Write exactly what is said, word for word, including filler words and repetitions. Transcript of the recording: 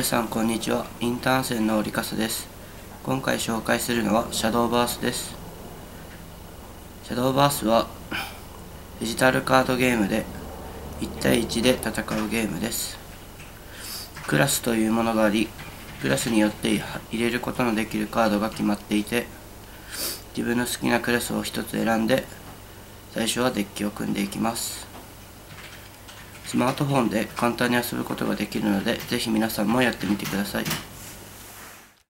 さんこんにちは。インターン生のリカスです。今回紹介するのはシャドーバースです。シャドーバースはデジタルカードゲームでいち対いちで戦うゲームです。クラスというものがあり、クラスによって入れることのできるカードが決まっていて、自分の好きなクラスをひとつ選んで最初はデッキを組んでいきます。スマートフォンで簡単に遊ぶことができるので、ぜひ皆さんもやってみてください。